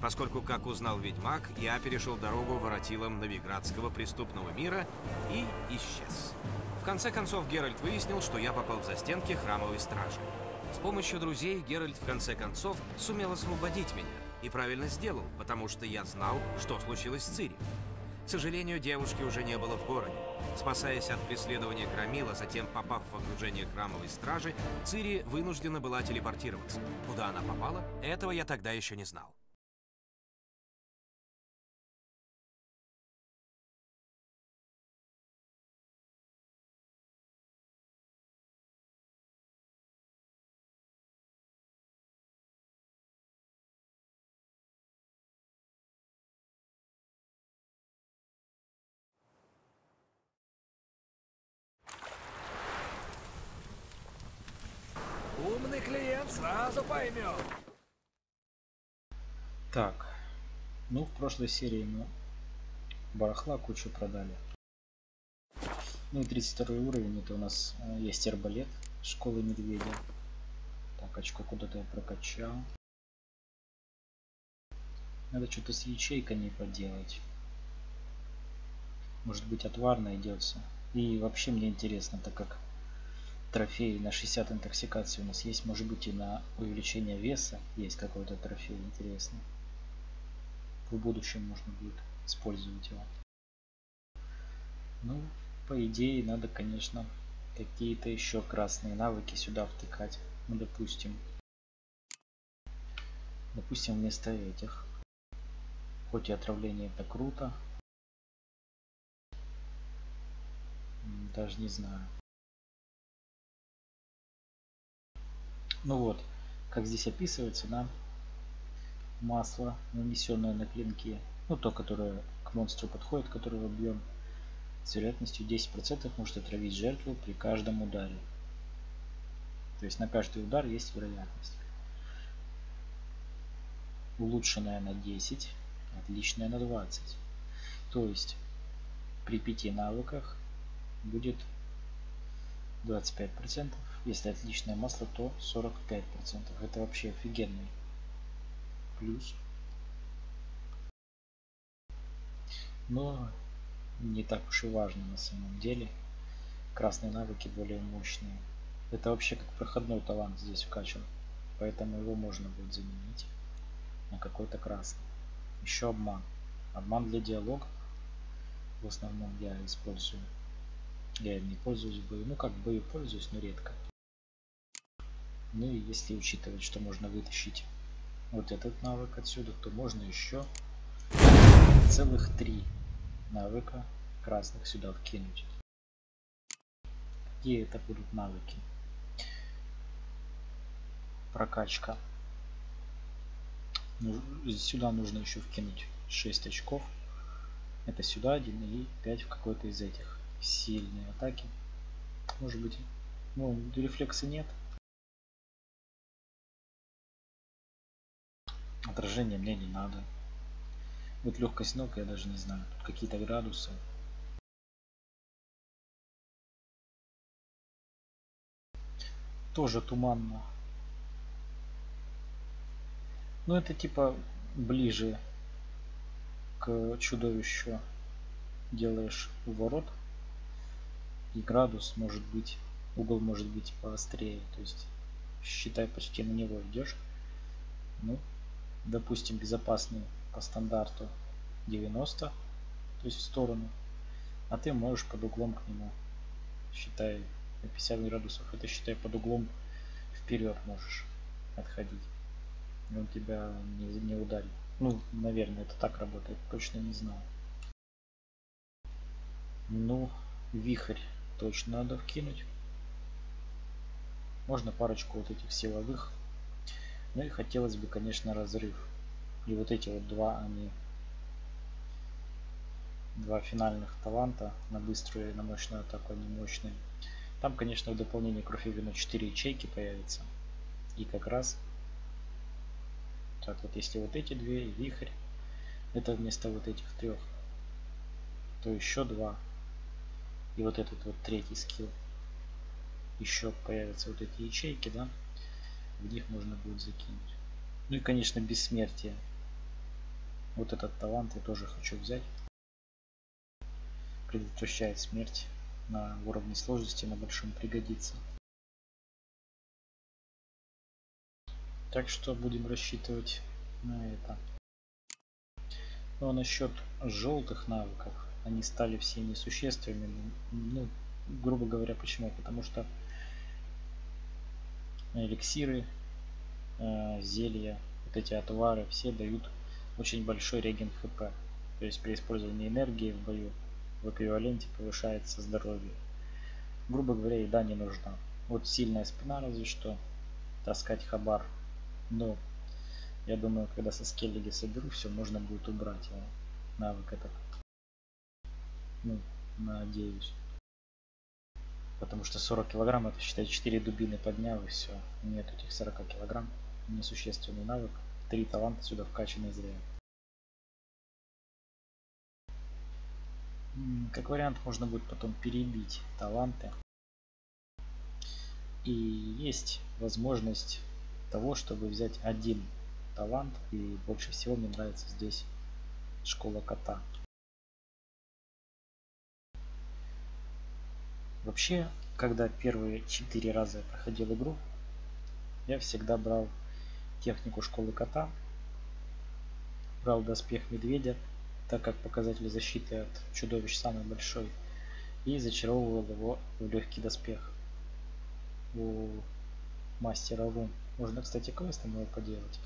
поскольку, как узнал ведьмак, я перешел дорогу воротилам новиградского преступного мира и исчез. В конце концов, Геральт выяснил, что я попал в застенки храмовой стражи. С помощью друзей Геральт в конце концов сумел освободить меня. И правильно сделал, потому что я знал, что случилось с Цири. К сожалению, девушки уже не было в городе. Спасаясь от преследования Громила, затем попав в окружение храмовой стражи, Цири вынуждена была телепортироваться. Куда она попала, этого я тогда еще не знал. Умный клиент сразу поймет. Так, ну в прошлой серии мы барахла кучу продали. Ну и 32 уровень, это у нас есть арбалет школы медведя. Так, очко куда-то я прокачал. Надо что-то с ячейками поделать. Может быть, отвар найдется. И вообще мне интересно, так как трофей на 60 интоксикации у нас есть, может быть и на увеличение веса есть какой-то трофей интересный. В будущем можно будет использовать его. Ну, по идее, надо, конечно, какие-то еще красные навыки сюда втыкать. Ну, допустим, вместо этих. Хоть и отравление это круто. Даже не знаю. Ну вот, как здесь описывается, да, масло, нанесенное на клинки, ну то, которое к монстру подходит, который объем, с вероятностью 10% может отравить жертву при каждом ударе. То есть на каждый удар есть вероятность. Улучшенная на 10, отличная на 20. То есть при 5 навыках будет 25%. Если отличное масло, то 45%. Это вообще офигенный плюс. Но не так уж и важно на самом деле. Красные навыки более мощные. Это вообще как проходной талант здесь вкачан. Поэтому его можно будет заменить на какой-то красный. Еще обман. Обман для диалога. В основном я использую. Я им не пользуюсь в бою. Ну как в бою пользуюсь, но редко. Ну и если учитывать, что можно вытащить вот этот навык отсюда, то можно еще целых 3 навыка красных сюда вкинуть. Какие это будут навыки? Прокачка. Сюда нужно еще вкинуть 6 очков. Это сюда 1 и 5 в какой-то из этих. Сильные атаки. Может быть, ну, рефлекса нет. Отражение мне не надо. Вот легкость ног я даже не знаю. Тут какие-то градусы. Тоже туманно. Ну это типа ближе к чудовищу делаешь уворот. И градус может быть, угол может быть поострее. То есть считай, почти на него идешь. Ну, допустим, безопасный по стандарту 90, то есть в сторону, а ты можешь под углом к нему, считай, на 50 градусов, это считай под углом вперед можешь отходить, и он тебя не ударит. Ну, наверное, это так работает, точно не знаю. Ну, вихрь точно надо вкинуть. Можно парочку вот этих силовых. Ну и хотелось бы, конечно, разрыв. И вот эти вот два финальных таланта на быструю и на мощную атаку, они мощные. Там, конечно, в дополнение кровь и вино 4 ячейки появится. И как раз так вот, если вот эти две и вихрь, это вместо вот этих 3, то еще 2. И вот этот вот третий скилл. Еще появятся вот эти ячейки, да? В них можно будет закинуть. Ну и, конечно, бессмертие. Вот этот талант я тоже хочу взять. Предотвращает смерть на уровне сложности, на большом пригодится. Так что будем рассчитывать на это. Ну а насчет желтых навыков, они стали все несущественными. Ну, грубо говоря, почему? Потому что эликсиры, зелья, вот эти отвары, все дают очень большой реген хп. То есть при использовании энергии в бою в эквиваленте повышается здоровье. Грубо говоря, еда не нужна. Вот сильная спина разве что таскать хабар. Но я думаю, когда со скеллиги соберу, все можно будет убрать его. Навык этот. Ну, надеюсь. Потому что 40 килограмм, это считай 4 дубины поднял и все. Нет этих 40 килограмм. Несущественный навык. 3 таланта сюда вкачаны зря. Как вариант, можно будет потом перебить таланты. И есть возможность того, чтобы взять один талант. И больше всего мне нравится здесь школа кота. Вообще, когда первые 4 раза я проходил игру, я всегда брал технику школы кота, брал доспех медведя, так как показатель защиты от чудовищ самый большой, и зачаровывал его в легкий доспех у мастера рун. Можно, кстати, квестом его поделать.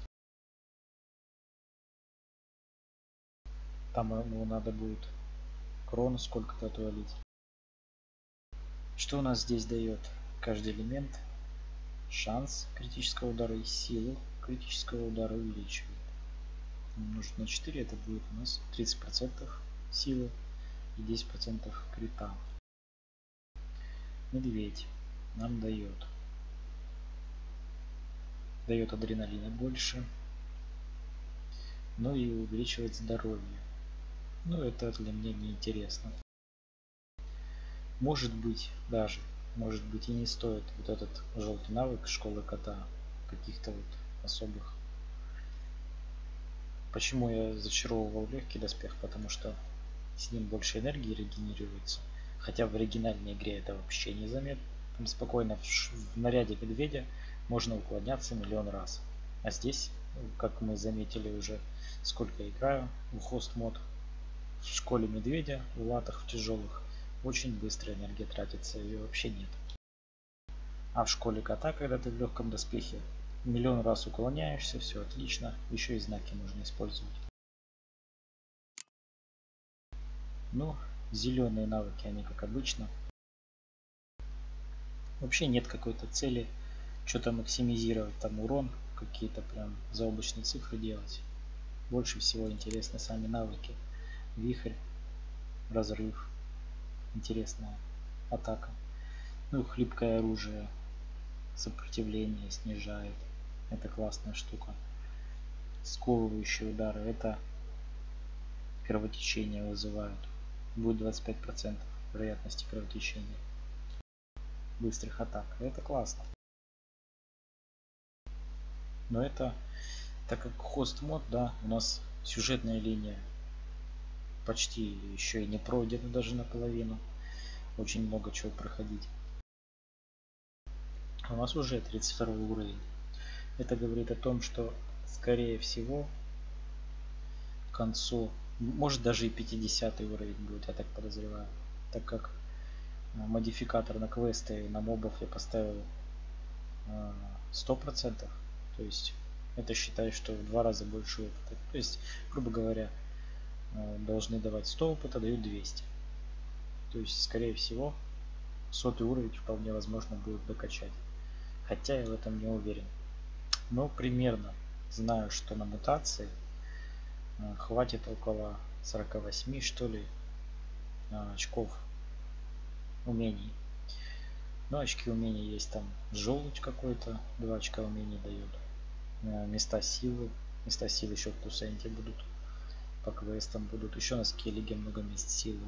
Там ему надо будет крону сколько-то отвалить. Что у нас здесь дает? Каждый элемент шанс критического удара и силу критического удара увеличивает. Умножить на 4, это будет у нас 30% силы и 10% крита. Медведь нам дает адреналина больше, ну и увеличивает здоровье. Но это для меня не интересно. Может быть и не стоит вот этот желтый навык школы кота каких-то вот особых. Почему я зачаровывал легкий доспех? Потому что с ним больше энергии регенерируется. Хотя в оригинальной игре это вообще не заметно. Там спокойно в наряде медведя можно уклоняться миллион раз. А здесь, как мы заметили уже, сколько играю в хост мод, в школе медведя, в латах, в тяжелых, очень быстро энергия тратится, ее вообще нет. А в школе кота, когда ты в легком доспехе, миллион раз уклоняешься, все отлично, еще и знаки можно использовать. Ну, зеленые навыки, они как обычно. Вообще нет какой-то цели что-то максимизировать, там урон, какие-то прям заоблачные цифры делать. Больше всего интересны сами навыки. Вихрь, разрыв, интересная атака. Ну, хлипкое оружие, сопротивление снижает. Это классная штука. Сковывающие удары, это кровотечение вызывают. Будет 25% вероятности кровотечения. Быстрых атак. Это классно. Но это, так как хост мод, да, у нас сюжетная линия почти еще и не пройдена даже наполовину. Очень много чего проходить. У нас уже 32 уровень. Это говорит о том, что скорее всего к концу, может даже и 50 уровень будет, я так подозреваю. Так как модификатор на квесты и на мобов я поставил 100%. То есть это считай, что в 2 раза больше опыта. То есть, грубо говоря, должны давать 100 опыта, дают 200. То есть, скорее всего, 100 уровень вполне возможно будет докачать. Хотя я в этом не уверен. Но примерно знаю, что на мутации хватит около 48, что ли, очков умений. Но очки умений есть там желудь какой-то, 2 очка умений дает. Места силы еще в плюсенте будут. По квестам будут. Еще на скеллиге много мест силы.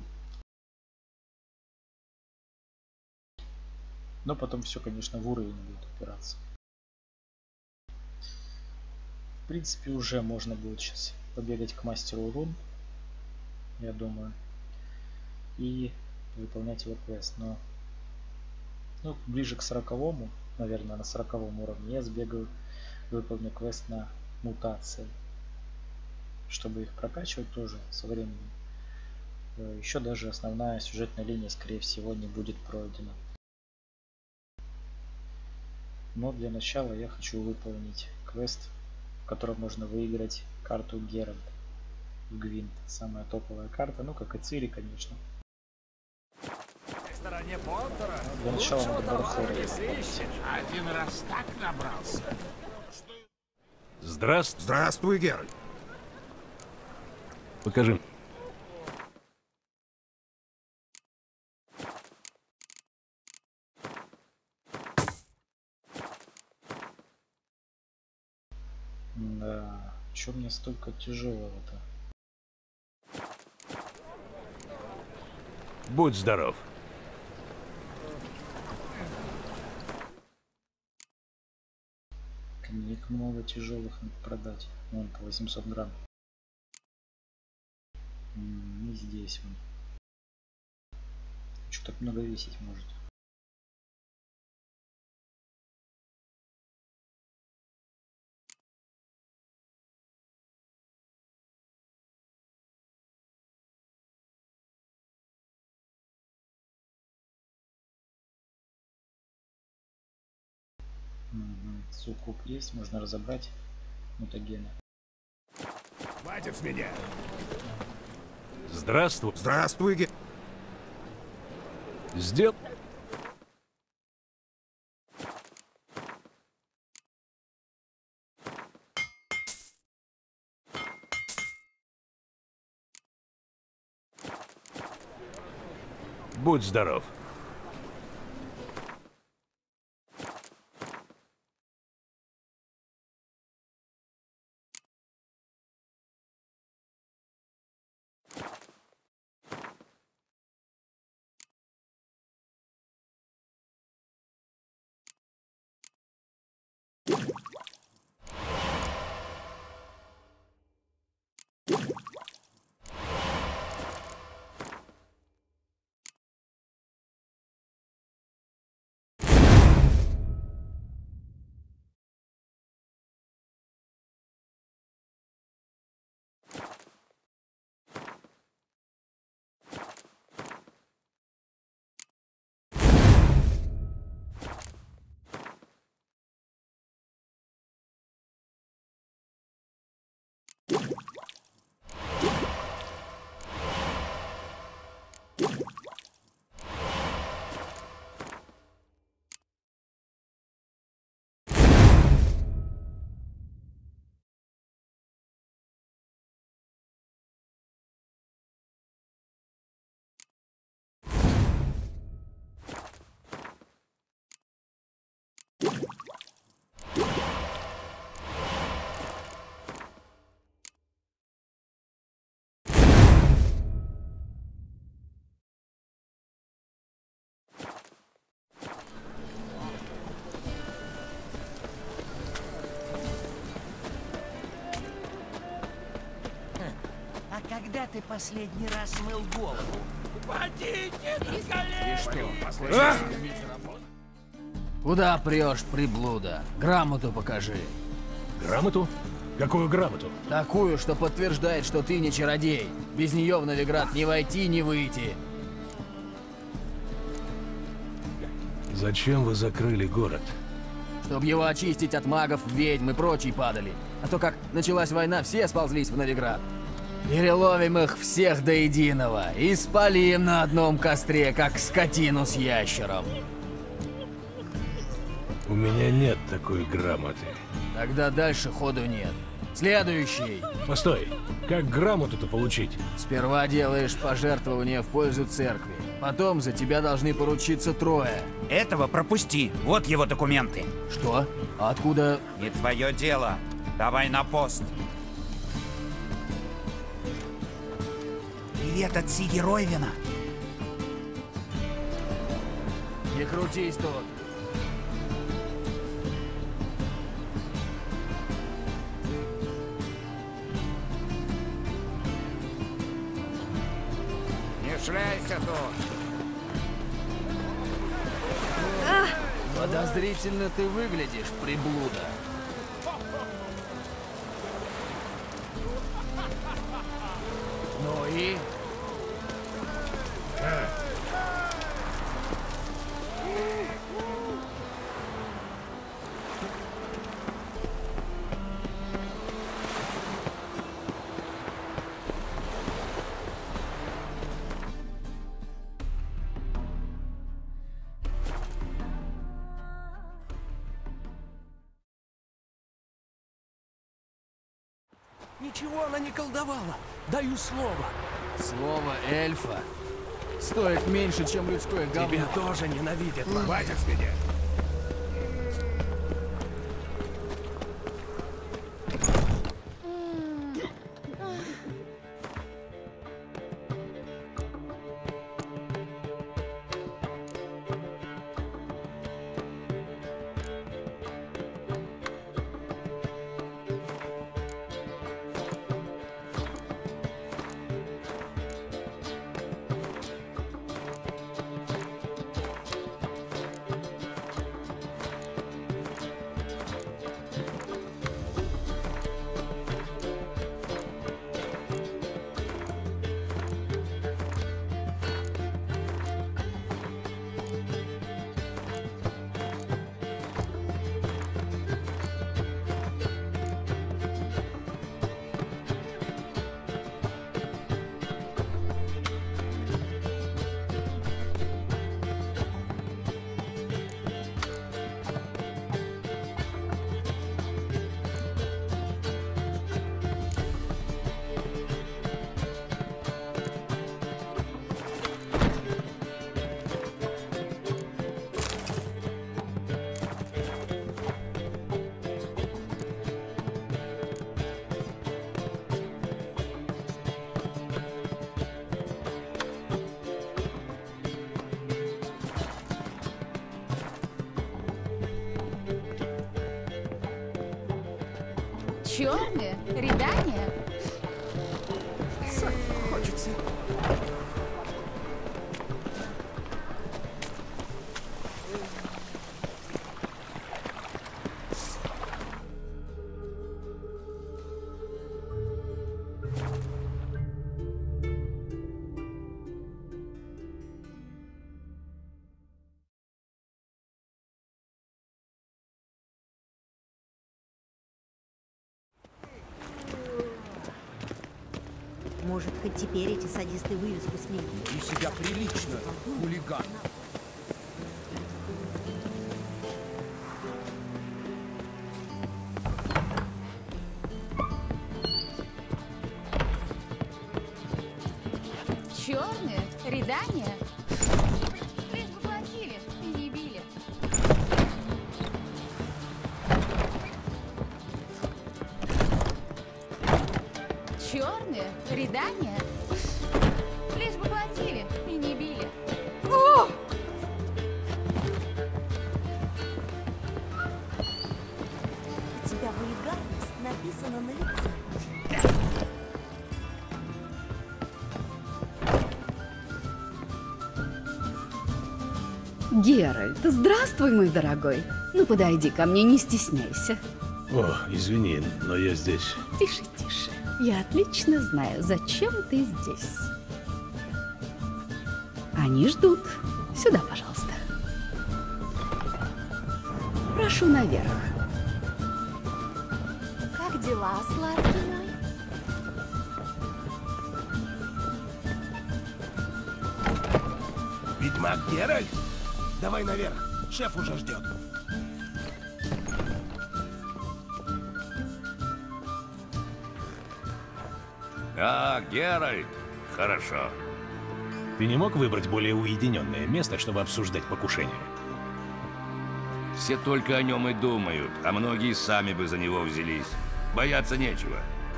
Но потом все, конечно, в уровень будет упираться. В принципе, уже можно будет сейчас побегать к мастеру рун, я думаю, и выполнять его квест. Но ну, ближе к 40-му, наверное, на 40-м уровне я сбегаю, выполню квест на мутации, чтобы их прокачивать тоже со временем. Еще даже основная сюжетная линия, скорее всего, не будет пройдена. Но для начала я хочу выполнить квест, в котором можно выиграть карту Геральт в Гвинт. Самая топовая карта, ну как и Цири, конечно. В стороне Понтера Для начала лучшего надо товара Бархора не использовать. сыщешь. Один раз так набрался. Здравствуй, Геральт. Покажи. Да, чё мне столько тяжелого-то? Будь здоров. Книг много тяжелых надо продать. Вон по 800 грамм. Не здесь он. Что так много весить может? Суккуб есть, можно разобрать мутагены. Хватит с меня. Здравствуй. Здравствуй, Геральт. Сделал. Будь здоров. А когда ты последний раз мыл голову? Куда прешь, приблуда? Грамоту покажи. Грамоту? Какую грамоту? Такую, что подтверждает, что ты не чародей. Без нее в Новиград не войти, не выйти. Зачем вы закрыли город? Чтобы его очистить от магов, ведьм и прочей падали. А то как началась война, все сползлись в Новиград. Переловим их всех до единого и спалим на одном костре, как скотину с ящером. У меня нет такой грамоты. Тогда дальше ходу нет. Следующий. Постой, как грамоту-то получить? Сперва делаешь пожертвование в пользу церкви. Потом за тебя должны поручиться трое. Этого пропусти. Вот его документы. Что? А откуда? Не твое дело. Давай на пост. Привет от Сиги Ройвена. Не крутись тут. шляйся тут. Подозрительно ты выглядишь, приблуда. Ну и? Ничего она не колдовала. Даю слово. Слово эльфа стоит меньше, чем людское говно. Тебя тоже ненавидят. Хватит с меня. Черные? Рядания? Хочется. Может, хоть теперь эти садисты вывеску сменят. И себя прилично, хулиган. Черные? Рядания? Лишь бы платили и не били. Черные? Рядания? Лишь бы платили и не били. О! У тебя вульгарность написана на лице. Геральт, здравствуй, мой дорогой. Ну, подойди ко мне, не стесняйся. О, извини, но я здесь. Тише, тише. Я отлично знаю, зачем ты здесь. Они ждут. Сюда, пожалуйста. Прошу наверх. Как дела, сладкий мой? Ведьмак Геральт? Давай наверх. Шеф уже ждет. А, Геральт. Хорошо. Ты не мог выбрать более уединенное место, чтобы обсуждать покушение? Все только о нем и думают, а многие сами бы за него взялись. Бояться нечего.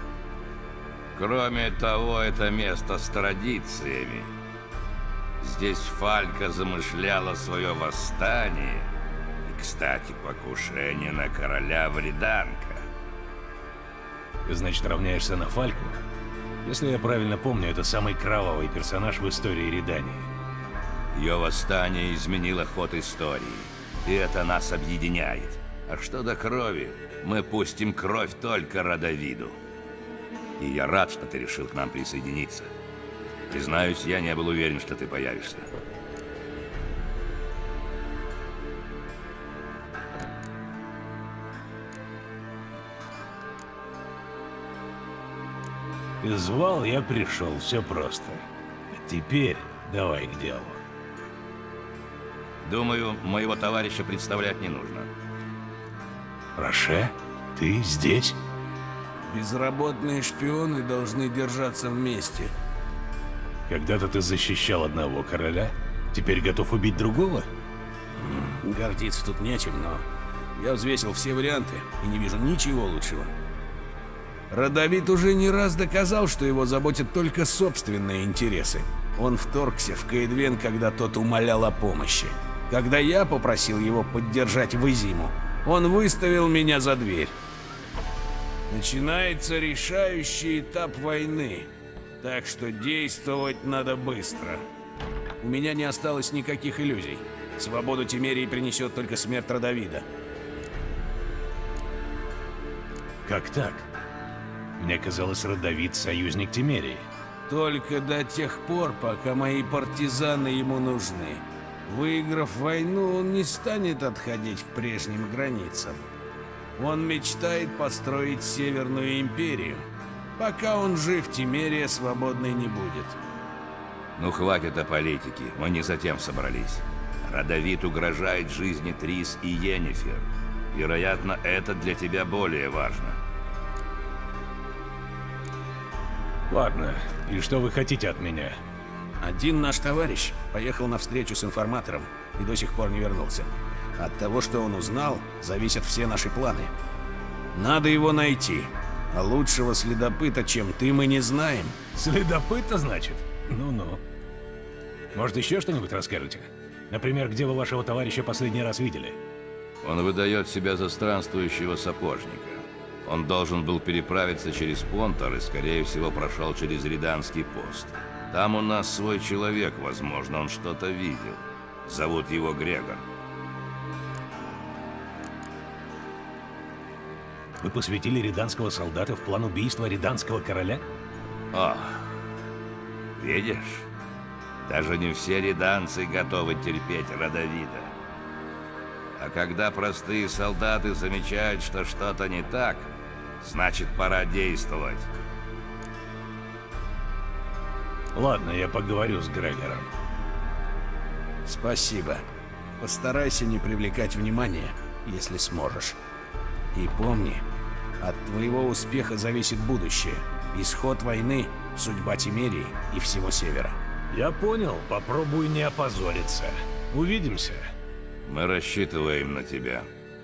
Кроме того, это место с традициями. Здесь Фалька замышляла свое восстание. И, кстати, покушение на короля Вреданка. Ты, значит, равняешься на Фальку? Если я правильно помню, это самый кровавый персонаж в истории Редании. Ее восстание изменило ход истории, и это нас объединяет. А что до крови, мы пустим кровь только Родовиду. И я рад, что ты решил к нам присоединиться. Признаюсь, я не был уверен, что ты появишься. Ты звал, я пришел, все просто. А теперь давай к делу. Думаю, моего товарища представлять не нужно. Роше, ты здесь? Безработные шпионы должны держаться вместе. Когда-то ты защищал одного короля, теперь готов убить другого? Гордиться тут нечем, но я взвесил все варианты и не вижу ничего лучшего. Родовид уже не раз доказал, что его заботят только собственные интересы. Он вторгся в Кейдвен, когда тот умолял о помощи. Когда я попросил его поддержать Визиму, он выставил меня за дверь. Начинается решающий этап войны, так что действовать надо быстро. У меня не осталось никаких иллюзий. Свободу Тимерии принесет только смерть Родовида. Как так? Мне казалось, Родовид — союзник Тимерии. Только до тех пор, пока мои партизаны ему нужны. Выиграв войну, он не станет отходить к прежним границам. Он мечтает построить Северную империю. Пока он жив, Тимерия свободной не будет. Ну хватит о политике, мы не затем собрались. Родовид угрожает жизни Трис и Йеннифер. Вероятно, это для тебя более важно. Ладно, и что вы хотите от меня? Один наш товарищ поехал на встречу с информатором и до сих пор не вернулся. От того, что он узнал, зависят все наши планы. Надо его найти. А лучшего следопыта, чем ты, мы не знаем. Следопыта, значит? Ну-ну. Может, еще что-нибудь расскажете? Например, где вы вашего товарища последний раз видели? Он выдает себя за странствующего сапожника. Он должен был переправиться через Понтар и, скорее всего, прошел через Реданский пост. Там у нас свой человек, возможно, он что-то видел. Зовут его Грегор. Вы посвятили реданского солдата в план убийства реданского короля? О, видишь? Даже не все реданцы готовы терпеть Родовида. А когда простые солдаты замечают, что что-то не так, значит, пора действовать. Ладно, я поговорю с Грегором. Спасибо. Постарайся не привлекать внимания, если сможешь. И помни, от твоего успеха зависит будущее, исход войны, судьба Тимерии и всего Севера. Я понял, попробуй не опозориться. Увидимся. Мы рассчитываем на тебя.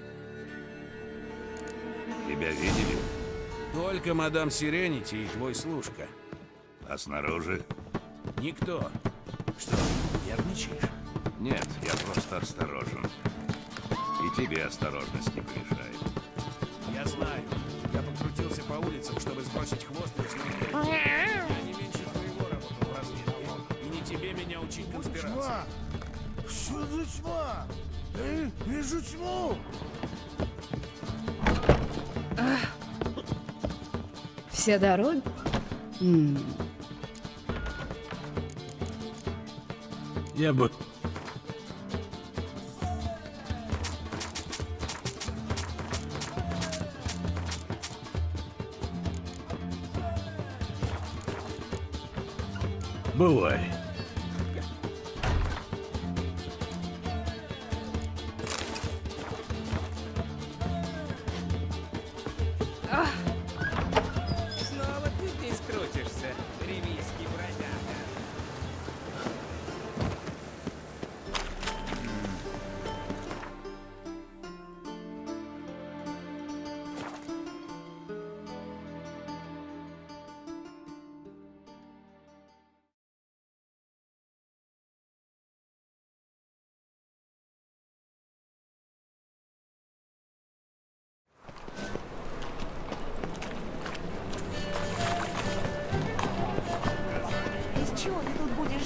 Тебя видели? Только мадам Сиренити и твой служка. А снаружи? Никто. Что, нервничаешь? Нет, я просто осторожен. И тебе осторожность не помешает. Я знаю. Я покрутился по улицам, чтобы сбросить хвост и смотреть. Я не меньше твоего работал в разведке. И не тебе меня учить конспирации. Что за тьма? Вижу тьму! Все дороги? Я бы... Бывай.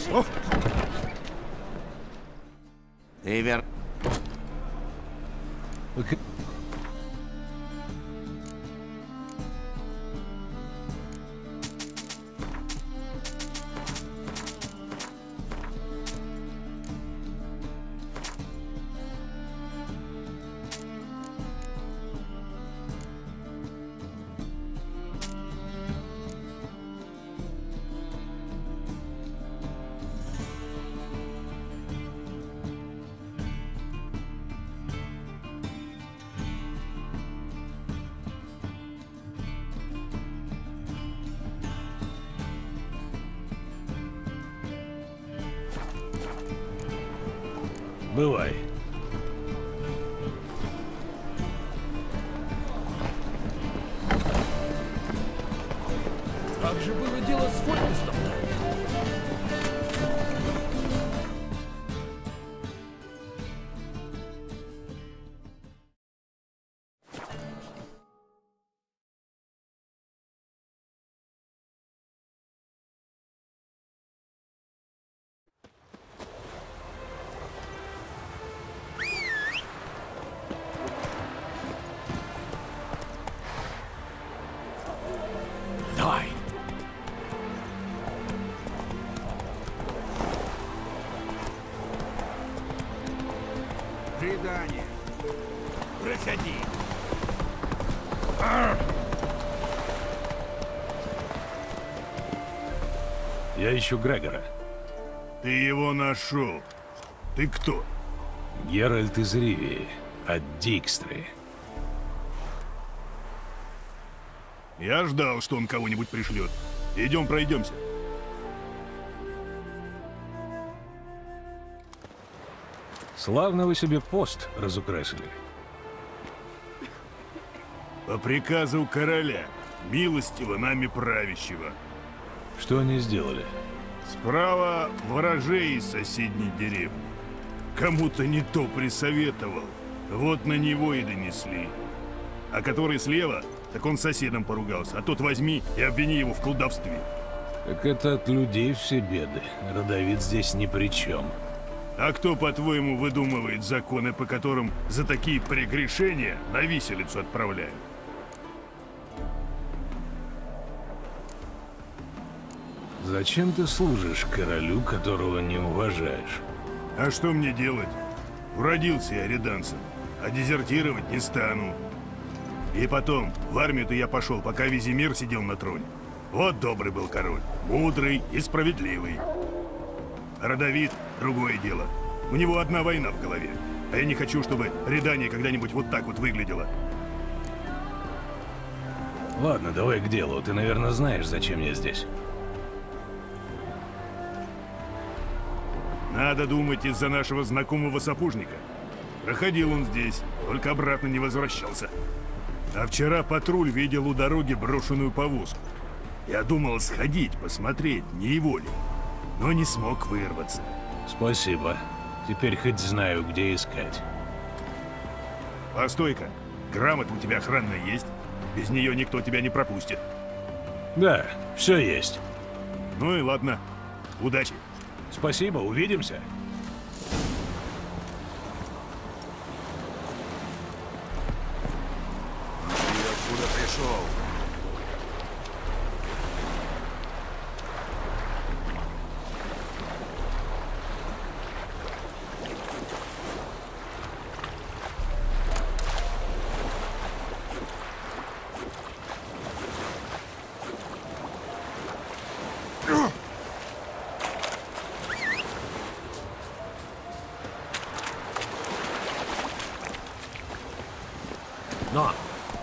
Ты вер... Бывай. Как же было дело с Фольтестом? Давай. Предание. Проходи. Я ищу Грегора. Ты его нашел. Ты кто? Геральт из Ривии, от Дикстры. Я ждал, что он кого-нибудь пришлет. Идем пройдемся. Славно вы себе пост разукрасили. По приказу короля, милостиво нами правящего. Что они сделали? Справа ворожей из соседней деревни. Кому-то не то присоветовал. Вот на него и донесли. А который слева, так он с соседом поругался. А тот возьми и обвини его в колдовстве. Так это от людей все беды. Родовид здесь ни при чем. А кто, по-твоему, выдумывает законы, по которым за такие прегрешения на виселицу отправляют? Зачем ты служишь королю, которого не уважаешь? А что мне делать? Уродился я реданцем, а дезертировать не стану. И потом, в армию-то я пошел, пока Визимир сидел на троне. Вот добрый был король, мудрый и справедливый. Родовид — другое дело. У него одна война в голове. А я не хочу, чтобы Редания когда-нибудь вот так вот выглядело. Ладно, давай к делу. Ты, наверное, знаешь, зачем я здесь. Надо думать, из-за нашего знакомого сапожника. Проходил он здесь, только обратно не возвращался. А вчера патруль видел у дороги брошенную повозку. Я думал сходить, посмотреть, не его ли. Но не смог вырваться. Спасибо. Теперь хоть знаю, где искать. Постой-ка. Грамота у тебя охранная есть? Без нее никто тебя не пропустит. Да, все есть. Ну и ладно. Удачи. Спасибо, увидимся. Ты откуда пришел? Но!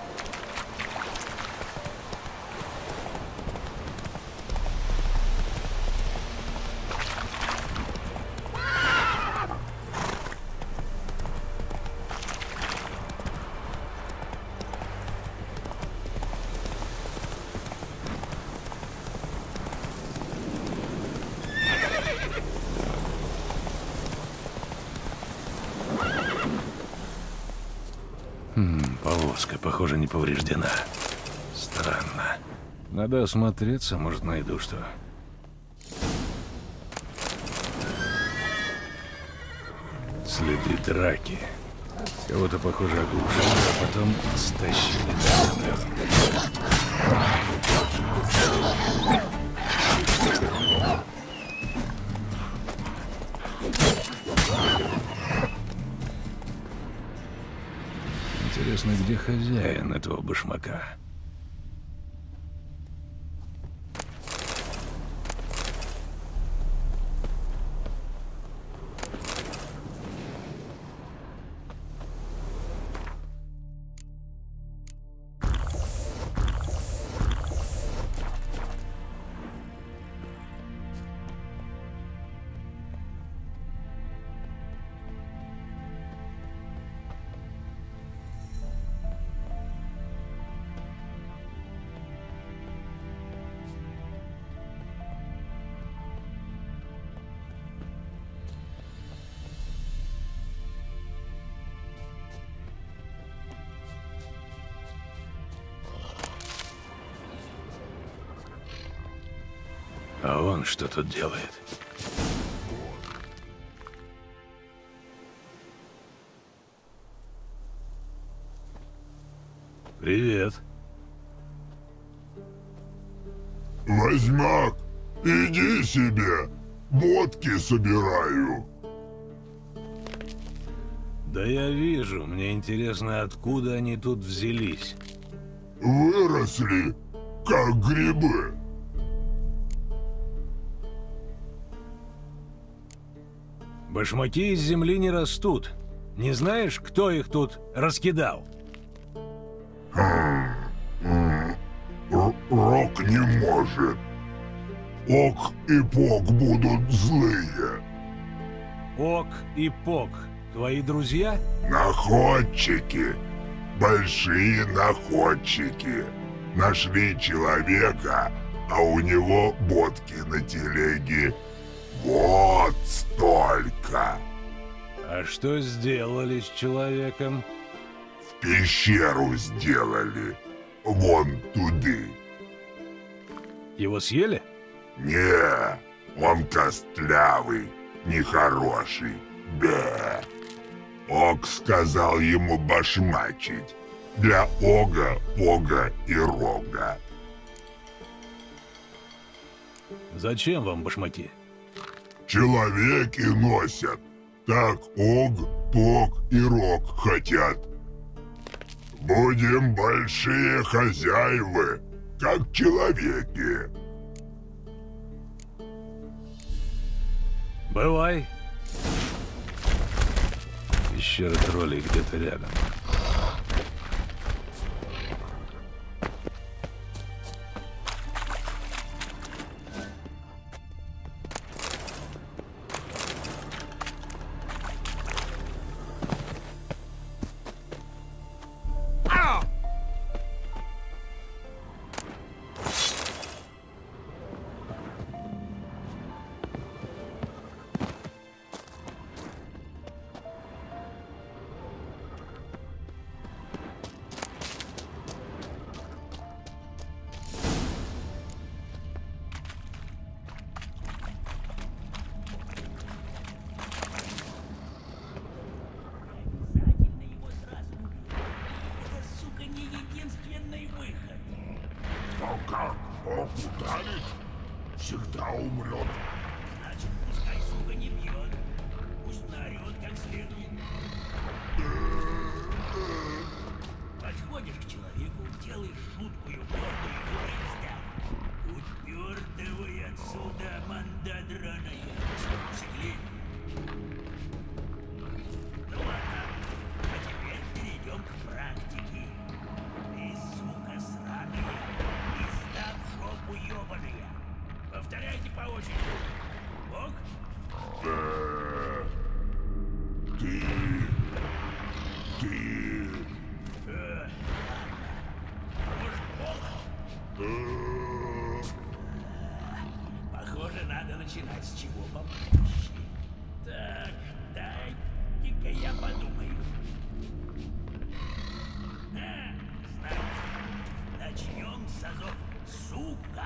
Повозка, похоже, не повреждена. Странно. Надо осмотреться, может, найду что. Следы драки. Кого-то, похоже, оглушили, а потом стащили на землю. Интересно, где хозяин этого башмака? А он что тут делает? Привет. Возьмак, иди себе. Водки собираю. Да я вижу. Мне интересно, откуда они тут взялись. Выросли, как грибы. Башмаки из земли не растут. Не знаешь, кто их тут раскидал? Рок не может. Ок и Пок будут злые. Ок и Пок твои друзья? Находчики. Большие находчики. Нашли человека, а у него бодки на телеге. Вот столько. А что сделали с человеком? В пещеру сделали. Вон туды. Его съели? Не, он костлявый, нехороший. Бе. Ог сказал ему башмачить. Для Ога, Пога и Рога. Зачем вам башмаки? Человеки носят. Так Ог, Пог и Рог хотят. Будем большие хозяевы, как человеки. Бывай. Пещера троллей где-то рядом. Всегда умрет. Значит, пускай сука не бьет. Пусть наорет как следует. Подходишь к человеку, делаешь шуткую гордую и упертывай отсюда, манда драная. Усекли? Ну ладно, а теперь перейдем к практике. Ты, сука сраная, пизда в жопу ёбаная. Повторяйте по очереди. Бог? Ты... Может, Бог? Похоже, надо начинать с чего попроще. Так, дайте-ка я подумаю. Знаете, начнем с азов. Сука!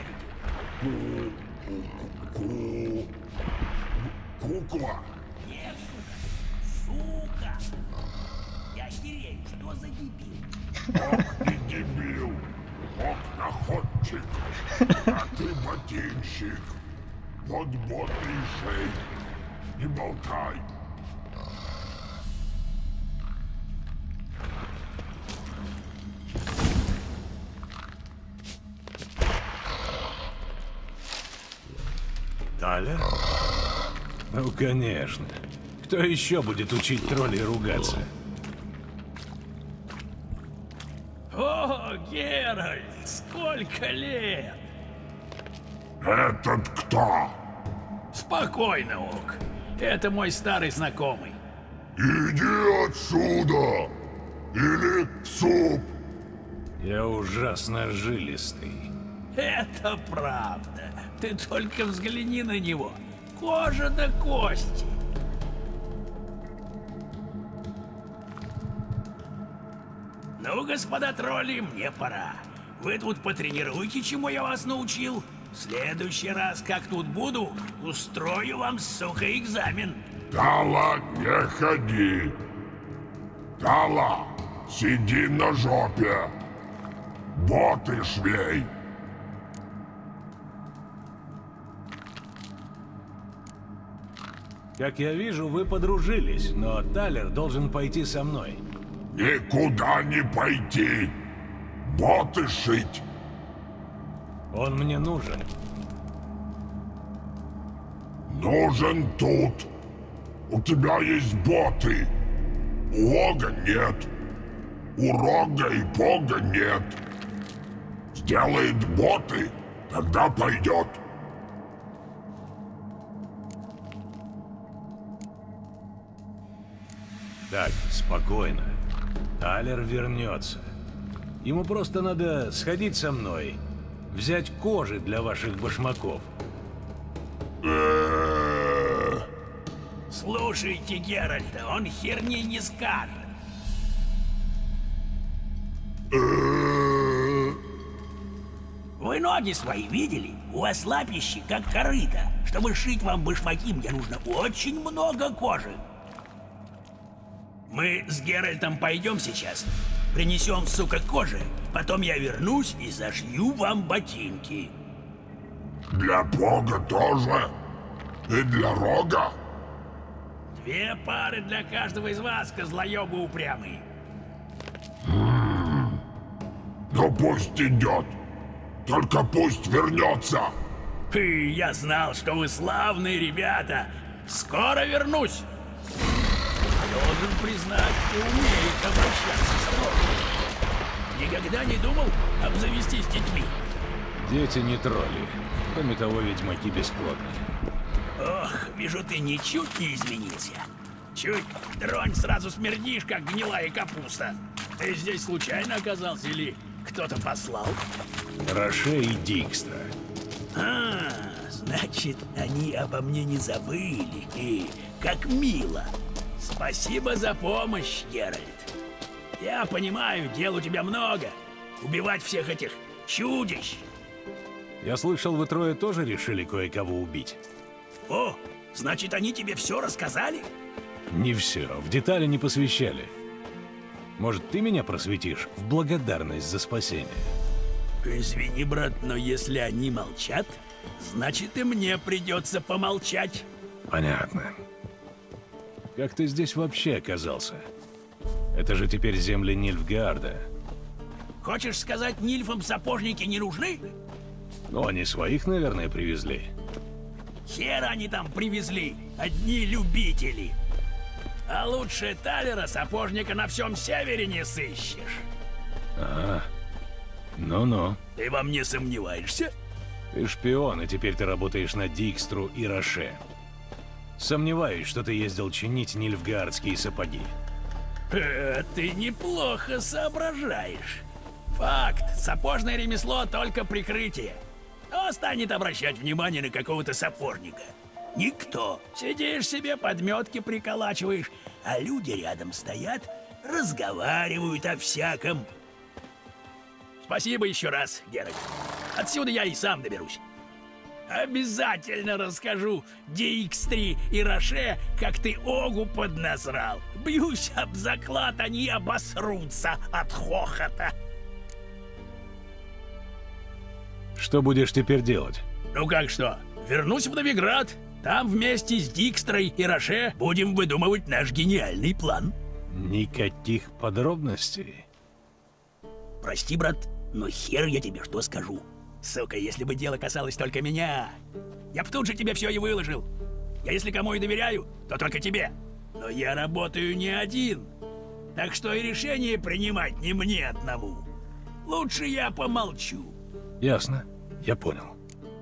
Кукла. Нет, Сука! Я охерею, что за дебил? Ок, не дебил. Ок, находчик. А ты ботинщик. Вот боты и шей. Не болтай. Талер? Ну, конечно. Кто еще будет учить троллей ругаться? О, Геральт, сколько лет! Этот кто? Спокойно, Ок. Это мой старый знакомый. Иди отсюда! Или в суп! Я ужасно жилистый. Это правда. Ты только взгляни на него. Кожа до кости. Ну, господа тролли, мне пора. Вы тут потренируйте, чему я вас научил. В следующий раз, как тут буду, устрою вам, сука, экзамен. Тала, не ходи. Тала, сиди на жопе. Боты швей. Как я вижу, вы подружились, но Талер должен пойти со мной. Никуда не пойти. Боты шить. Он мне нужен. Нужен тут. У тебя есть боты. У Ога нет. У Рога и Бога нет. Сделает боты, тогда пойдет. Так, спокойно. Талер вернется. Ему просто надо сходить со мной, взять кожи для ваших башмаков. Слушайте Геральта, он херни не скажет. Вы ноги свои видели? У вас лапищи, как корыто. Чтобы шить вам башмаки, мне нужно очень много кожи. Мы с Геральтом пойдем сейчас. Принесем, сука, кожи. Потом я вернусь и зашью вам ботинки. Для Бога тоже? И для Рога? 2 пары для каждого из вас, козлоёбы упрямый. Ну пусть идет. Только пусть вернется. Я знал, что вы славные ребята. Скоро вернусь. Должен признать, ты умеешь обращаться с троллями. Никогда не думал обзавестись детьми? Дети не тролли. Кроме того, ведьмаки бесплодны. Ох, вижу, ты ничуть не изменился. Чуть тронь, сразу смердишь, как гнилая капуста. Ты здесь случайно оказался или кто-то послал? Роше и Дикстра. А, значит, они обо мне не забыли. И как мило. Спасибо за помощь, Геральт. Я понимаю, дел у тебя много. Убивать всех этих чудищ. Я слышал, вы трое тоже решили кое-кого убить. О, значит, они тебе все рассказали? Не все, в детали не посвящали. Может, ты меня просветишь в благодарность за спасение? Извини, брат, но если они молчат, значит и мне придется помолчать. Понятно. Как ты здесь вообще оказался? Это же теперь земли Нильфгаарда. Хочешь сказать, нильфам сапожники не нужны? Ну, они своих, наверное, привезли. Хера они там привезли, одни любители. А лучше Талера сапожника на всем севере не сыщешь. Ага. Ну-ну. Ты во мне сомневаешься? Ты шпион, и теперь ты работаешь на Дикстру и Роше. Сомневаюсь, что ты ездил чинить нильфгаардские сапоги. Ты неплохо соображаешь. Факт, сапожное ремесло только прикрытие. Кто станет обращать внимание на какого-то сапожника? Никто. Сидишь себе, подметки приколачиваешь, а люди рядом стоят, разговаривают о всяком. Спасибо еще раз, Геральт. Отсюда я и сам доберусь. Обязательно расскажу Дикстри и Роше, как ты Огу поднасрал. Бьюсь об заклад, они обосрутся от хохота. Что будешь теперь делать? Ну как что, вернусь в Новиград. Там вместе с Дикстрой и Роше будем выдумывать наш гениальный план. Никаких подробностей? Прости, брат, но хер я тебе что скажу. Сука, если бы дело касалось только меня, я б тут же тебе все и выложил. Я если кому и доверяю, то только тебе. Но я работаю не один. Так что и решение принимать не мне одному. Лучше я помолчу. Ясно, я понял.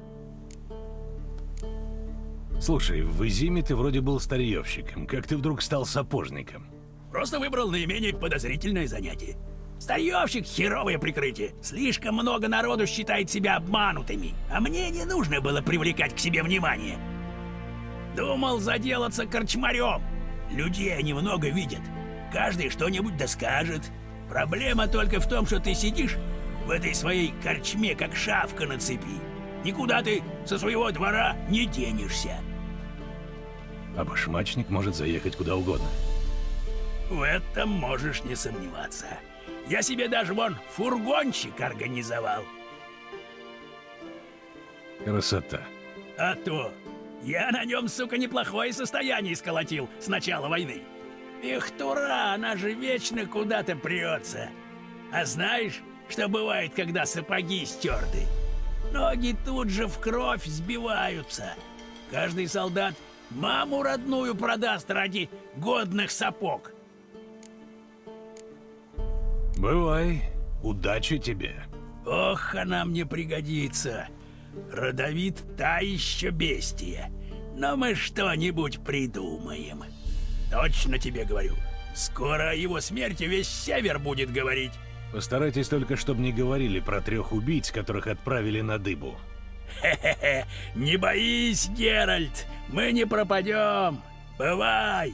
Слушай, в Изиме ты вроде был старьевщиком. Как ты вдруг стал сапожником? Просто выбрал наименее подозрительное занятие. Старьевщик — херовое прикрытие. Слишком много народу считает себя обманутыми. А мне не нужно было привлекать к себе внимание. Думал заделаться корчмарем. Людей они много видят. Каждый что-нибудь да скажет. Проблема только в том, что ты сидишь в этой своей корчме, как шавка на цепи. Никуда ты со своего двора не денешься. А башмачник может заехать куда угодно. В этом можешь не сомневаться. Я себе даже вон фургончик организовал. Красота. А то. Я на нем, сука, неплохое состояние сколотил с начала войны. Пехтура, она же вечно куда-то прется. А знаешь, что бывает, когда сапоги стерты? Ноги тут же в кровь сбиваются. Каждый солдат маму родную продаст ради годных сапог. Бывай. Удачи тебе. Ох, она мне пригодится. Родовид та еще бестия. Но мы что-нибудь придумаем. Точно тебе говорю. Скоро о его смерти весь север будет говорить. Постарайтесь только, чтобы не говорили про 3 убийц, которых отправили на дыбу. Хе-хе-хе. Не боись, Геральт. Мы не пропадем. Бывай.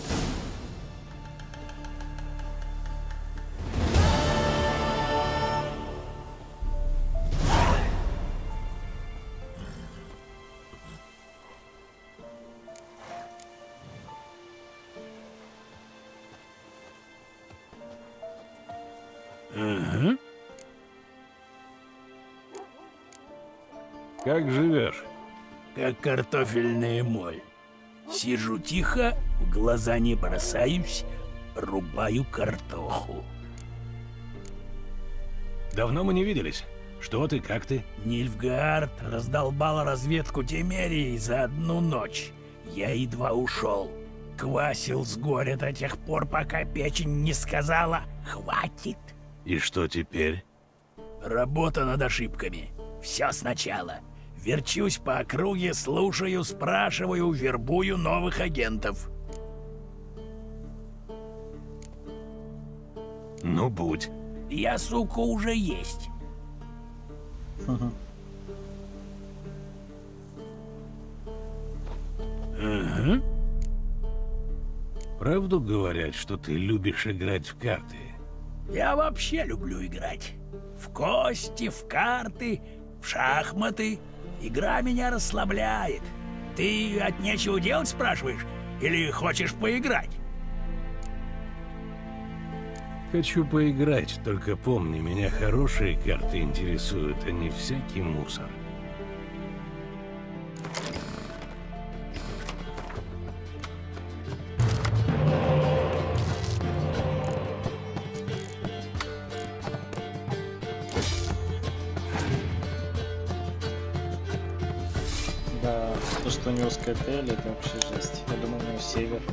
Угу. Как живешь? Как картофельная моль. Сижу тихо, в глаза не бросаюсь, рубаю картоху. Давно мы не виделись. Что ты, как ты? Нильфгаард раздолбал разведку Темерии за 1 ночь. Я едва ушел. Квасил с горя до тех пор, пока печень не сказала «хватит». И что теперь? Работа над ошибками. Все сначала. Верчусь по округе, слушаю, спрашиваю, вербую новых агентов. Ну, будь. Я, сука, уже есть. Угу. Правду говорят, что ты любишь играть в карты? Я вообще люблю играть. В кости, в карты, в шахматы. Игра меня расслабляет. Ты от нечего делать спрашиваешь? Или хочешь поиграть? Хочу поиграть, только помни, меня хорошие карты интересуют, а не всякий мусор. Да, то, что у него скайпели, это вообще жесть. Я думаю, у него север.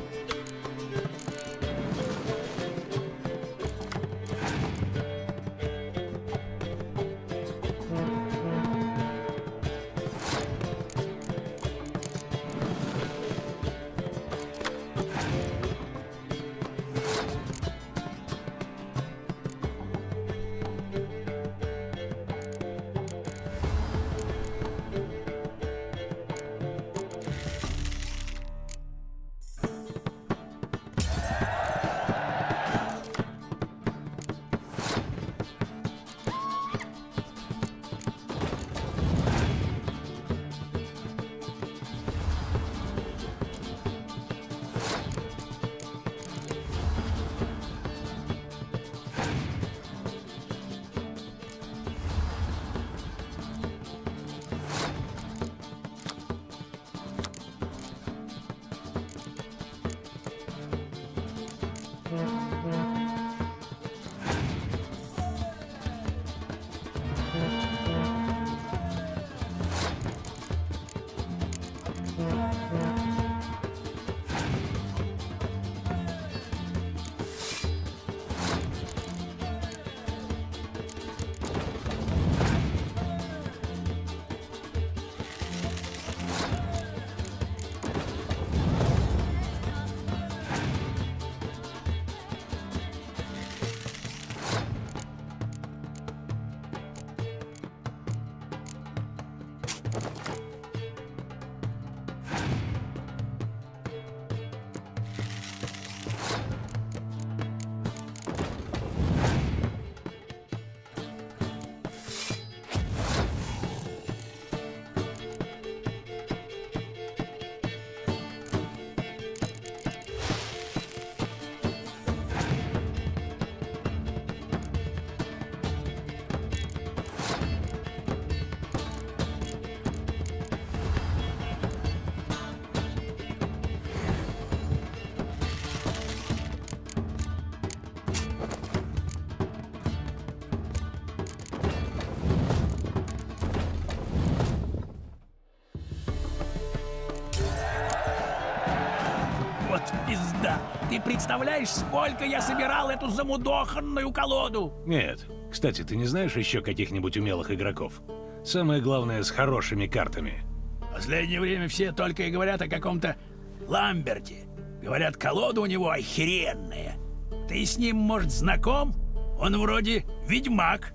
Пизда! Ты представляешь, сколько я собирал эту замудоханную колоду? Нет. Кстати, ты не знаешь еще каких-нибудь умелых игроков? Самое главное, с хорошими картами. В последнее время все только и говорят о каком-то Ламберте. Говорят, колода у него охеренная. Ты с ним, может, знаком? Он вроде ведьмак.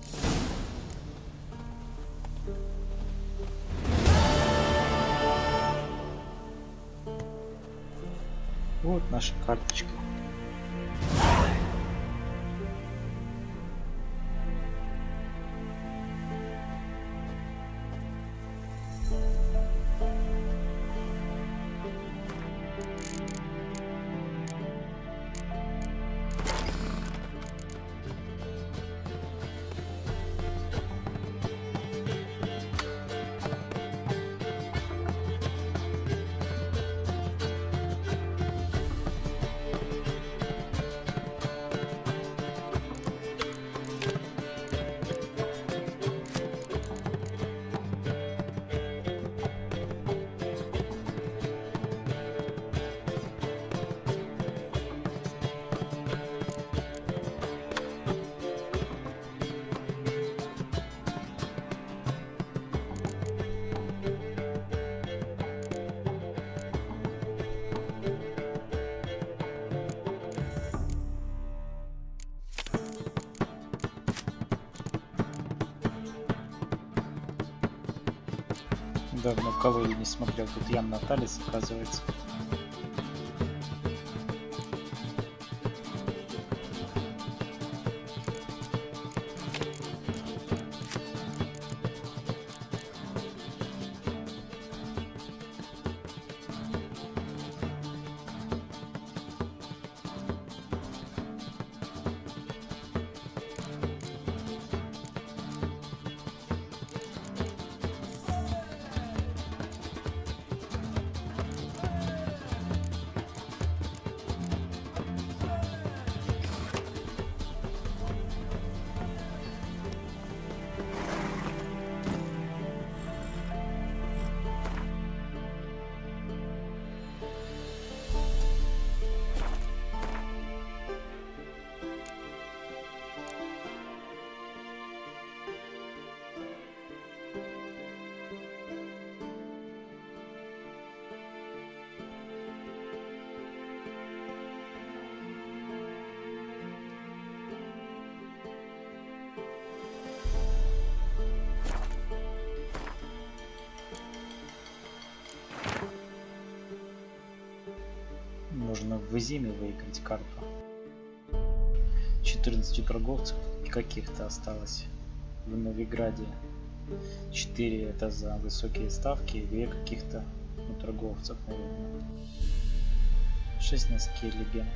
Вот наша карточка. Давно в колоде не смотрел, тут Ян Наталис, оказывается. Нужно в Изиме выиграть карту. 14 торговцев каких-то осталось в Новиграде. 4 это за высокие ставки, 2 каких-то торговцев, наверное. 6 на скеллиге.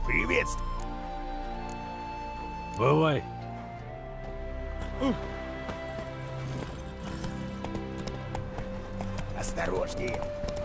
Приветствую. Бывай. Осторожнее.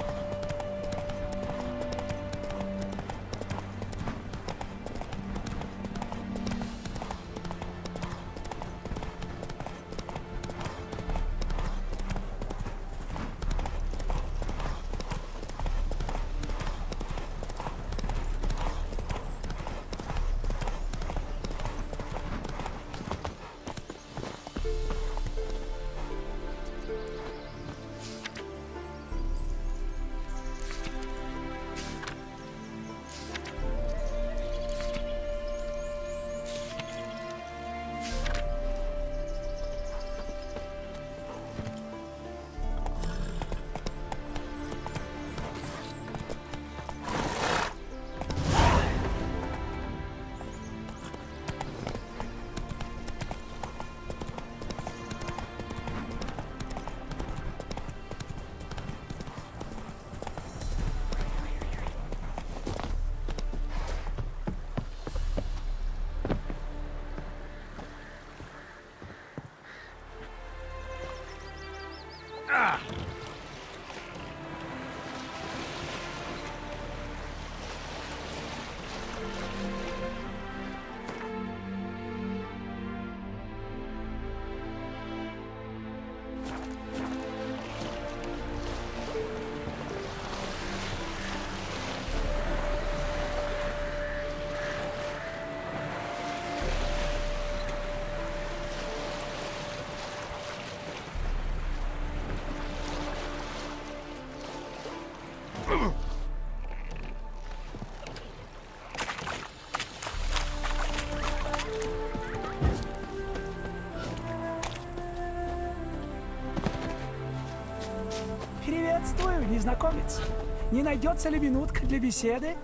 Приветствую, незнакомец. Не найдется ли минутка для беседы?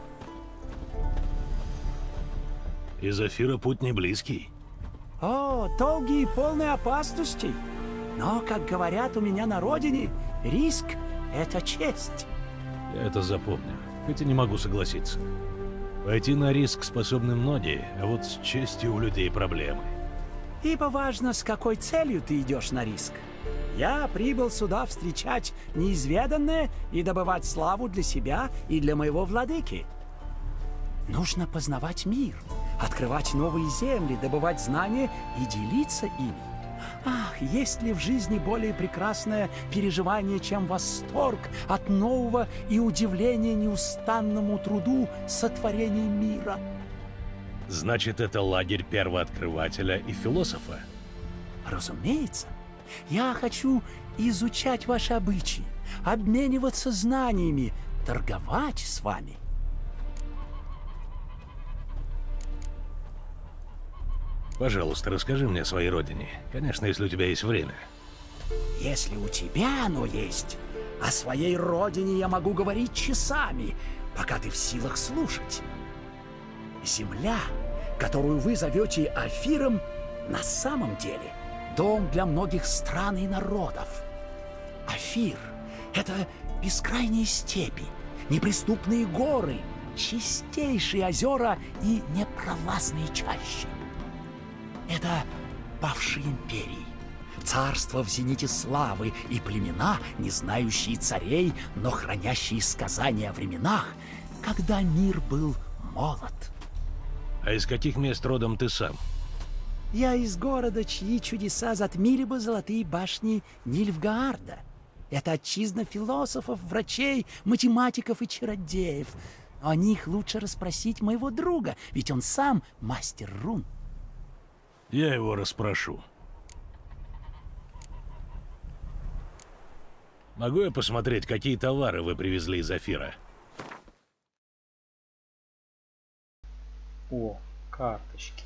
Из Афира путь не близкий. О, долгий и полный опасностей. Но, как говорят у меня на родине, риск — это честь. Я это запомню, хоть и не могу согласиться. Пойти на риск способны многие, а вот с честью у людей проблемы. Ибо важно, с какой целью ты идешь на риск. Я прибыл сюда встречать неизведанное и добывать славу для себя и для моего владыки. Нужно познавать мир, открывать новые земли, добывать знания и делиться ими. Ах, есть ли в жизни более прекрасное переживание, чем восторг от нового и удивление неустанному труду сотворения мира? Значит, это лагерь первооткрывателя и философа? Разумеется. Я хочу изучать ваши обычаи, обмениваться знаниями, торговать с вами. Пожалуйста, расскажи мне о своей родине. Конечно, если у тебя есть время. Если у тебя оно есть, о своей родине я могу говорить часами, пока ты в силах слушать. Земля, которую вы зовете Афиром, на самом деле дом для многих стран и народов. Афир — это бескрайние степи, неприступные горы, чистейшие озера и непролазные чащи. Это павшие империи, царство в зените славы и племена, не знающие царей, но хранящие сказания о временах, когда мир был молод. А из каких мест родом ты сам? Я из города, чьи чудеса затмили бы золотые башни Нильфгаарда. Это отчизна философов, врачей, математиков и чародеев. О них лучше расспросить моего друга, ведь он сам мастер рун. Я его расспрошу. Могу я посмотреть, какие товары вы привезли из Афира? О, карточки.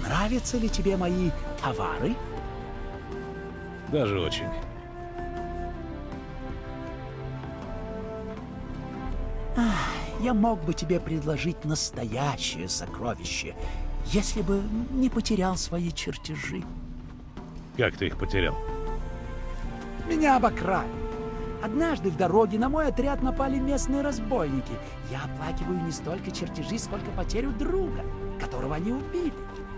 Нравятся ли тебе мои товары? Даже очень. Я мог бы тебе предложить настоящее сокровище, если бы не потерял свои чертежи. Как ты их потерял? Меня обокрали. Однажды в дороге на мой отряд напали местные разбойники. Я оплакиваю не столько чертежи, сколько потерю друга, которого они убили.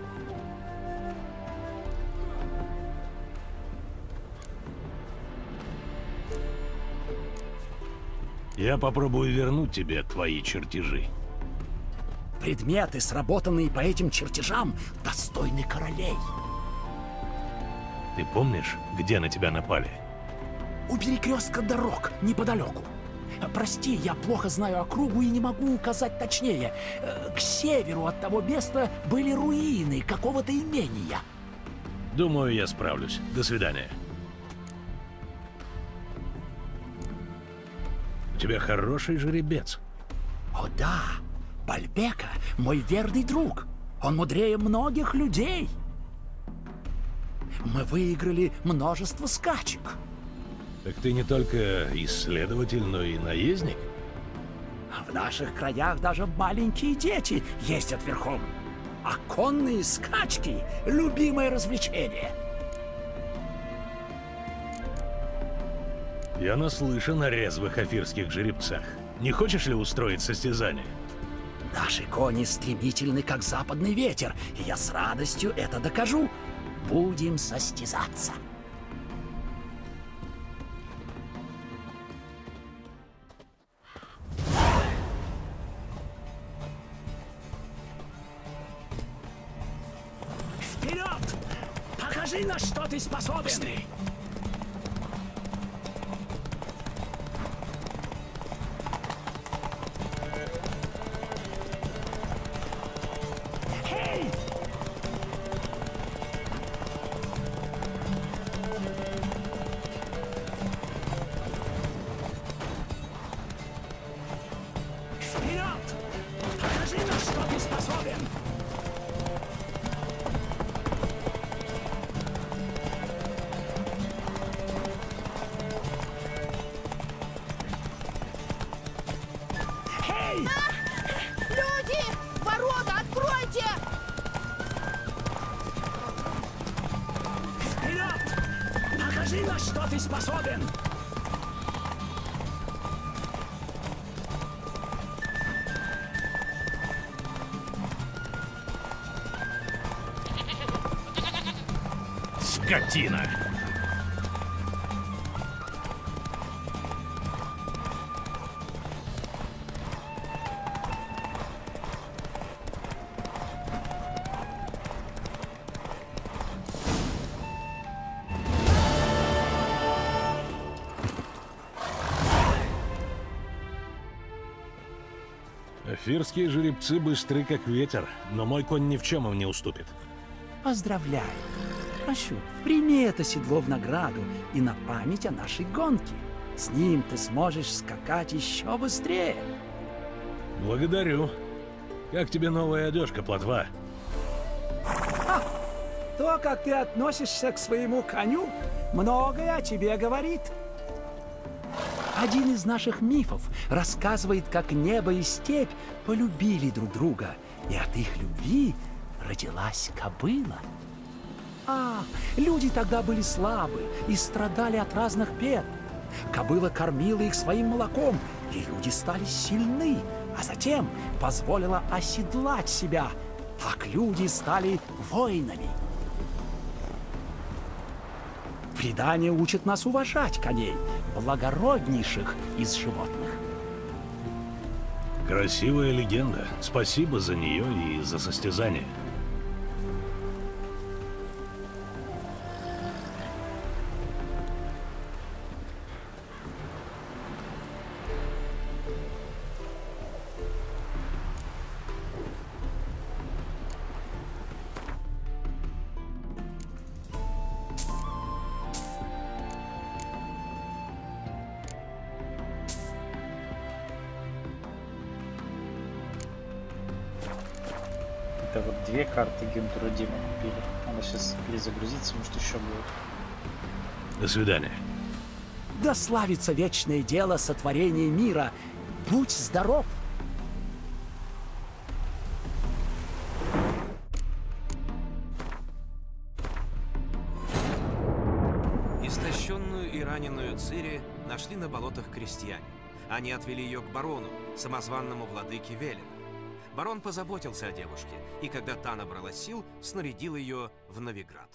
Я попробую вернуть тебе твои чертежи. Предметы, сработанные по этим чертежам, достойны королей. Ты помнишь, где на тебя напали? У перекрестка дорог, неподалеку. Прости, я плохо знаю округу и не могу указать точнее. К северу от того места были руины какого-то имения. Думаю, я справлюсь. До свидания. У тебя хороший жеребец. О да, Бальбека — мой верный друг. Он мудрее многих людей. Мы выиграли множество скачек. Так ты не только исследователь, но и наездник? В наших краях даже маленькие дети ездят верхом. А конные скачки — любимое развлечение. Я наслышан о резвых афирских жеребцах. Не хочешь ли устроить состязание? Наши кони стремительны, как западный ветер, и я с радостью это докажу. Будем состязаться. Вперед! Покажи, на что ты способен! Быстрей! Люди! Ворота, откройте! Вперед! Покажи, на что ты способен! Скотина! Афирские жеребцы быстры, как ветер, но мой конь ни в чем им не уступит. Поздравляю. Прошу, прими это седло в награду и на память о нашей гонке. С ним ты сможешь скакать еще быстрее. Благодарю. Как тебе новая одежка, плотва? То, как ты относишься к своему коню, многое о тебе говорит. Один из наших мифов рассказывает, как небо и степь полюбили друг друга, и от их любви родилась кобыла. Люди тогда были слабы и страдали от разных бед. Кобыла кормила их своим молоком, и люди стали сильны, а затем позволила оседлать себя. Так люди стали воинами. Предание учит нас уважать коней, благороднейших из животных. Красивая легенда. Спасибо за нее и за состязание. Это вот 2 карты Гюнтера Дима купили. Надо сейчас перезагрузиться, может еще будет. До свидания. Да славится вечное дело сотворения мира. Будь здоров! Истощенную и раненую Цири нашли на болотах крестьяне. Они отвели ее к барону, самозванному владыке Велену. Барон позаботился о девушке, и когда та набралась сил, снарядил ее в Новиград.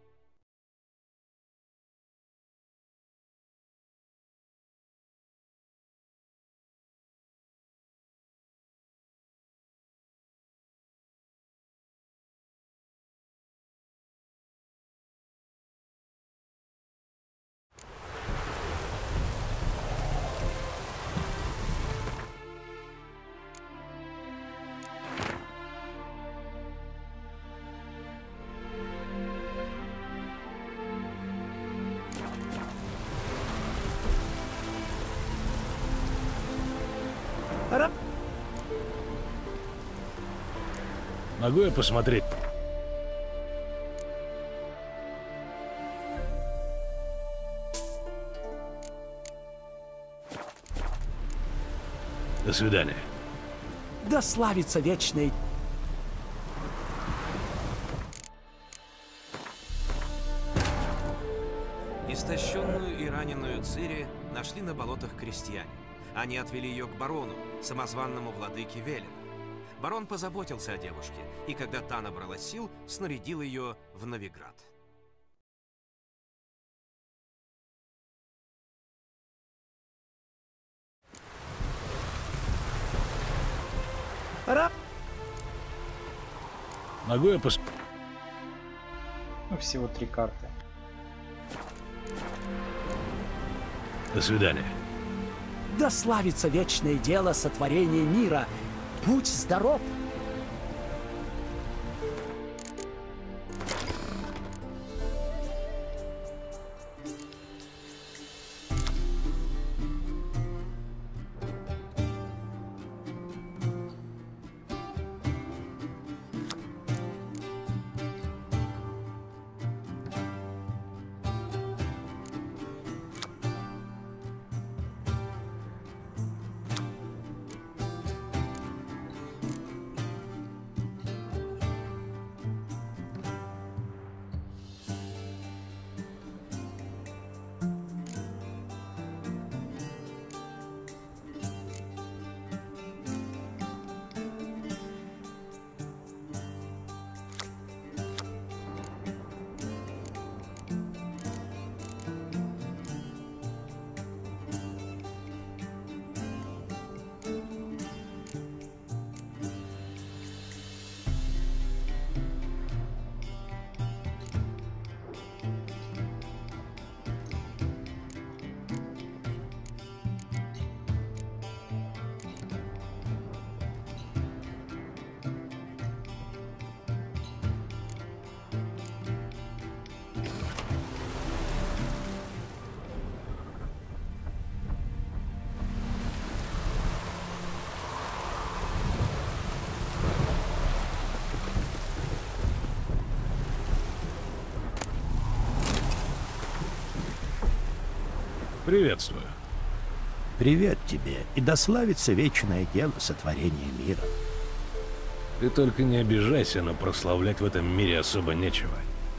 Могу я посмотреть? До свидания. Да славится вечное... Истощенную и раненую Цири нашли на болотах крестьяне. Они отвели ее к барону, самозванному владыке Велену. Барон позаботился о девушке, и когда та набралась сил, снарядил ее в Новиград. Могу я Ну, всего 3 карты. До свидания. Да славится вечное дело сотворения мира. Будь здоров! Приветствую. Привет тебе, и да славится вечное дело сотворения мира. Ты только не обижайся, но прославлять в этом мире особо нечего.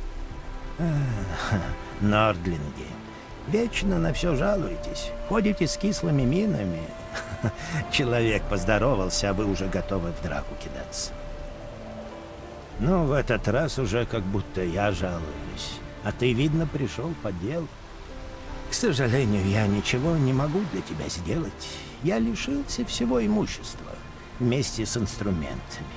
Нордлинги, вечно на все жалуетесь. Ходите с кислыми минами. Человек поздоровался, а вы уже готовы в драку кидаться. Ну, в этот раз уже как будто я жалуюсь. А ты, видно, пришел по делу. К сожалению, я ничего не могу для тебя сделать. Я лишился всего имущества, вместе с инструментами.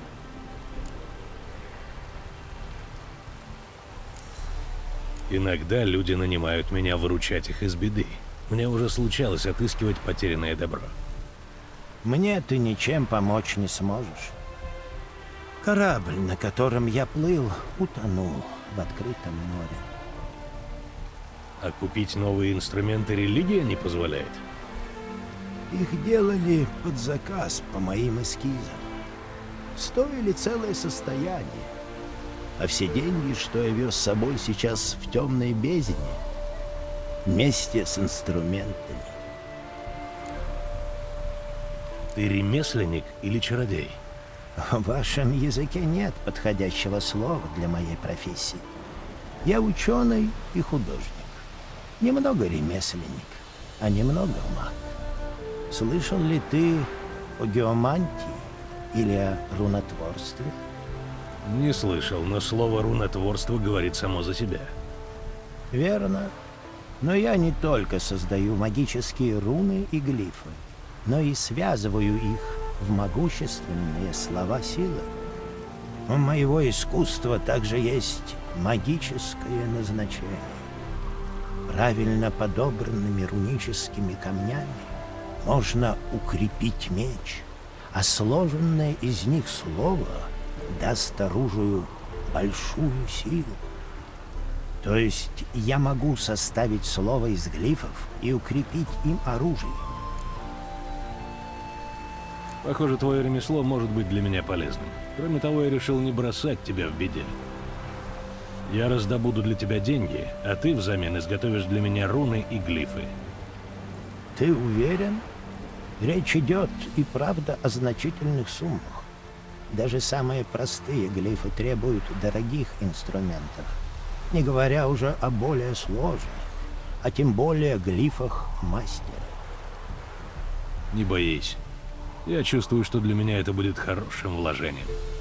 Иногда люди нанимают меня выручать их из беды. Мне уже случалось отыскивать потерянное добро. Мне ты ничем помочь не сможешь. Корабль, на котором я плыл, утонул в открытом море. А купить новые инструменты религия не позволяет? Их делали под заказ по моим эскизам. стоили целое состояние. А все деньги, что я вез с собой сейчас в темной бездне, вместе с инструментами. Ты ремесленник или чародей? В вашем языке нет подходящего слова для моей профессии. Я ученый и художник. Немного ремесленник, а немного маг. Слышал ли ты о геомантии или о рунотворстве? Не слышал, но слово рунотворство говорит само за себя. Верно. Но я не только создаю магические руны и глифы, но и связываю их в могущественные слова силы. У моего искусства также есть магическое назначение. Правильно подобранными руническими камнями можно укрепить меч, а сложенное из них слово даст оружию большую силу. То есть я могу составить слово из глифов и укрепить им оружие. Похоже, твое ремесло может быть для меня полезным. Кроме того, я решил не бросать тебя в беде. Я раздобуду для тебя деньги, а ты взамен изготовишь для меня руны и глифы. Ты уверен? Речь идет и правда о значительных суммах. Даже самые простые глифы требуют дорогих инструментов, не говоря уже о более сложных, а тем более глифах мастера. Не боись. Я чувствую, что для меня это будет хорошим вложением.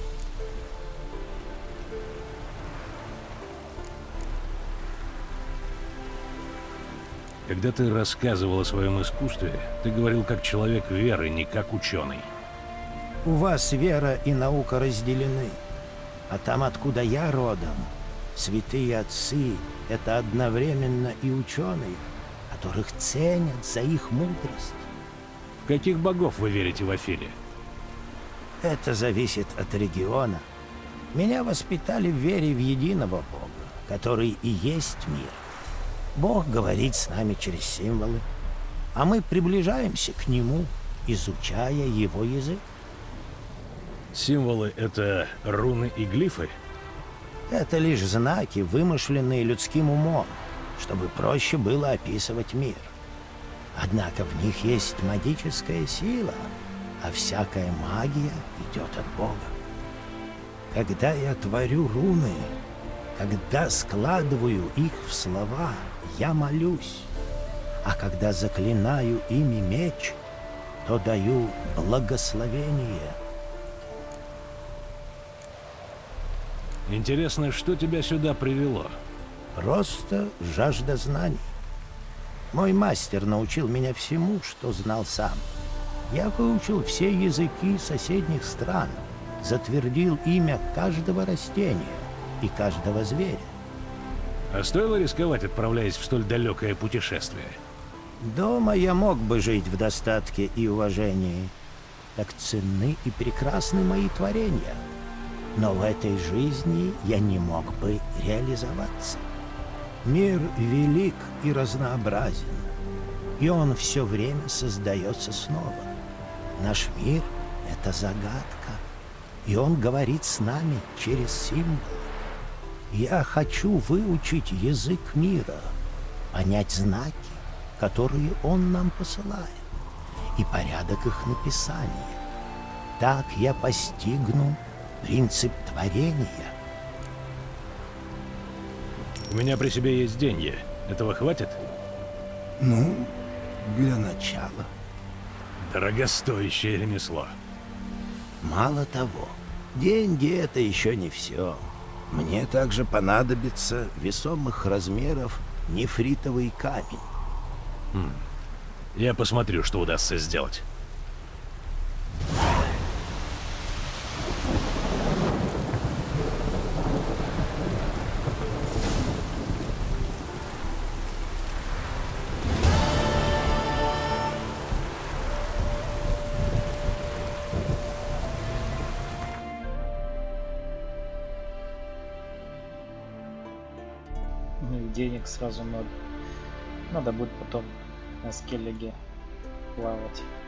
Когда ты рассказывал о своем искусстве, ты говорил как человек веры, не как ученый. У вас вера и наука разделены, а там, откуда я родом, святые отцы — это одновременно и ученые, которых ценят за их мудрость. В каких богов вы верите в Афире? Это зависит от региона. Меня воспитали в вере в единого Бога, который и есть мир. Бог говорит с нами через символы, а мы приближаемся к Нему, изучая Его язык. Символы — это руны и глифы? Это лишь знаки, вымышленные людским умом, чтобы проще было описывать мир. Однако в них есть магическая сила, а всякая магия идет от Бога. Когда я творю руны, когда складываю их в слова, я молюсь, а когда заклинаю ими меч, то даю благословение. Интересно, что тебя сюда привело? Просто жажда знаний. Мой мастер научил меня всему, что знал сам. Я выучил все языки соседних стран, затвердил имя каждого растения и каждого зверя. А стоило рисковать, отправляясь в столь далекое путешествие? Дома я мог бы жить в достатке и уважении. Так ценны и прекрасны мои творения. Но в этой жизни я не мог бы реализоваться. Мир велик и разнообразен, и он все время создается снова. Наш мир — это загадка, и он говорит с нами через символы. Я хочу выучить язык мира, понять знаки, которые он нам посылает, и порядок их написания. Так я постигну принцип творения. У меня при себе есть деньги. Этого хватит? Ну, для начала. Дорогостоящее ремесло. Мало того, деньги — это еще не все. Мне также понадобится весомых размеров нефритовый камень. Я посмотрю, что удастся сделать. Денег сразу много. Надо будет потом на Скеллиге плавать.